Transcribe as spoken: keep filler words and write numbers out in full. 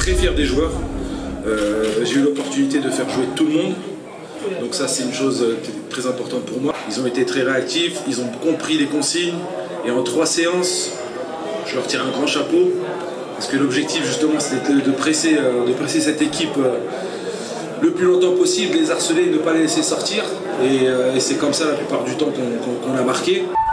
très fier des joueurs. Euh, J'ai eu l'opportunité de faire jouer tout le monde. Donc ça, c'est une chose très importante pour moi. Ils ont été très réactifs, ils ont compris les consignes. Et en trois séances, je leur tire un grand chapeau. Parce que l'objectif, justement, c'était de presser, de presser cette équipe le plus longtemps possible, les harceler, ne pas les laisser sortir. Et, et c'est comme ça, la plupart du temps, qu'on qu'on, qu'on a marqué.